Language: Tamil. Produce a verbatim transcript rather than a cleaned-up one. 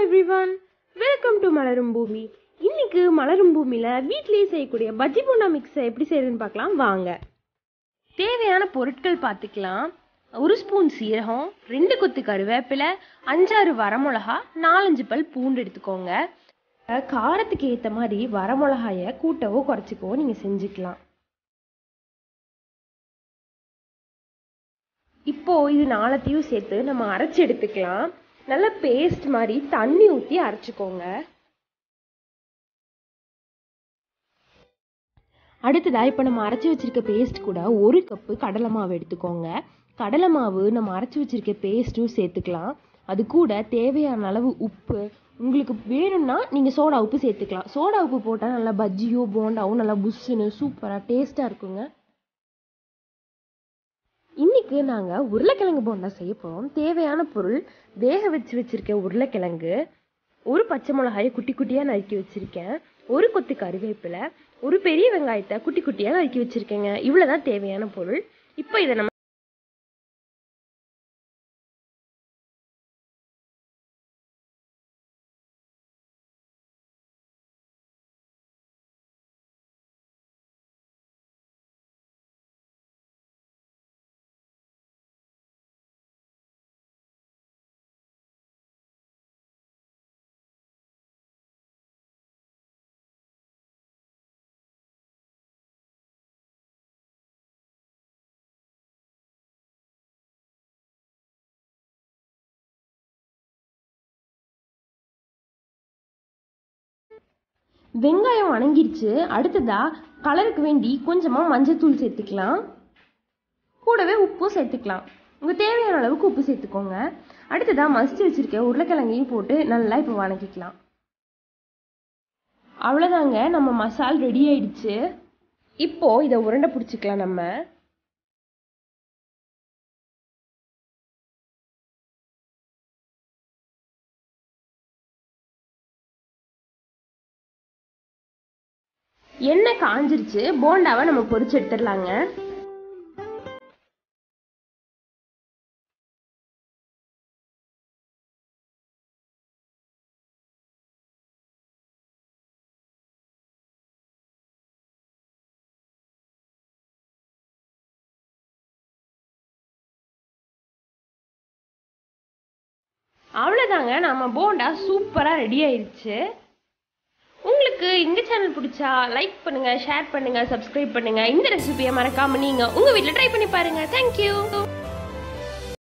everyone, welcome to Malarumbhoomiyum. இன்னைக்கு மலரும்பூமியில வீட்லயே செய்யக்கூடிய பஜ்ஜி போண்டா மிக்ஸ் எப்படி செய்யறதுன்னு பார்க்கலாம் வாங்க. தேவையான பொருட்கள் பார்த்துக்கலாம். ஒரு ஸ்பூன் சீரகம், ரெண்டு கொத்து கருவேப்பிலை, அஞ்சாறு வரமிளகா, நாலஞ்சு பல் பூண்டு எடுத்துக்கோங்க. காரத்துக்கு ஏற்ற மாதிரி வரமிளகாயை கூட்டவோ குறைச்சிக்கவோ நீங்க செஞ்சுக்கலாம். இப்போ இது நாலத்தையும் சேர்த்து நம்ம அரைச்சி எடுத்துக்கலாம். நல்ல பேஸ்ட் மாதிரி தண்ணி ஊற்றி அரைச்சிக்கோங்க. அடுத்ததா இப்போ நம்ம அரைச்சி வச்சிருக்க பேஸ்ட் கூட ஒரு கப்பு கடலை மாவு எடுத்துக்கோங்க. கடலை மாவு நம்ம அரைச்சி வச்சிருக்க பேஸ்ட்டும் சேர்த்துக்கலாம். அது கூட தேவையான அளவு உப்பு, உங்களுக்கு வேணும்னா நீங்கள் சோடா உப்பு சேர்த்துக்கலாம். சோடா உப்பு போட்டால் நல்லா பஜ்ஜியோ போண்டாவும் நல்லா புஷ்ஷுன்னு சூப்பராக டேஸ்ட்டாக இருக்குங்க. இன்னைக்கு நாங்கள் உருளைக்கிழங்கு போண்டா செய்ய போகிறோம். தேவையான பொருள் வேக வச்சு வச்சுருக்க உருளைக்கிழங்கு, ஒரு பச்சை மிளகாயை குட்டி குட்டியாக நறுக்கி வச்சுருக்கேன், ஒரு கொத்து கருவேப்பிலை, ஒரு பெரிய வெங்காயத்தை குட்டி குட்டியாக நறுக்கி வச்சுருக்கேங்க. இவ்வளோ தான் தேவையான பொருள். இப்போ இதை நம்ம வெங்காயம் வணங்கிருச்சு. அடுத்ததா கலருக்கு வேண்டி கொஞ்சமாக மஞ்சத்தூள் சேர்த்துக்கலாம். கூடவே உப்பும் சேர்த்துக்கலாம். உங்கள் தேவையான அளவுக்கு உப்பு சேர்த்துக்கோங்க. அடுத்ததா மசிச்சு வச்சிருக்க உருளைக்கிழங்கையும் போட்டு நல்லா இப்போ வணக்கிக்கலாம். அவ்வளோதாங்க, நம்ம மசால் ரெடி ஆயிடுச்சு. இப்போ இதை உருண்டை பிடிச்சிக்கலாம். நம்ம எண்ணெய் காஞ்சிருச்சு. போண்டாவை நம்ம பொரிச்சு எடுத்துடலாங்க. அவ்வளோதாங்க, நம்ம போண்டா சூப்பராக ரெடி ஆயிடுச்சு. உங்களுக்கு இந்த சேனல் பிடிச்சா லைக் பண்ணுங்க, ஷேர் பண்ணுங்க, சப்ஸ்கிரைப் பண்ணுங்க. இந்த ரெசிபியை மறக்காம நீங்க உங்க வீட்டில் ட்ரை பண்ணி பாருங்க. தேங்க்யூ.